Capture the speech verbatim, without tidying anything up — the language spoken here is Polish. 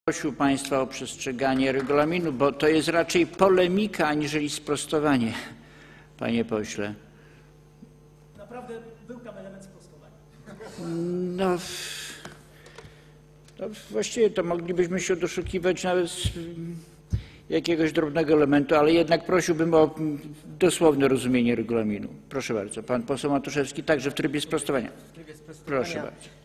Prosił Państwa o przestrzeganie regulaminu, bo to jest raczej polemika aniżeli sprostowanie, panie pośle. Naprawdę był tam element sprostowania. No, no właściwie to moglibyśmy się doszukiwać nawet jakiegoś drobnego elementu, ale jednak prosiłbym o dosłowne rozumienie regulaminu. Proszę bardzo. Pan poseł Matuszewski także w trybie sprostowania. W trybie sprostowania. Proszę bardzo.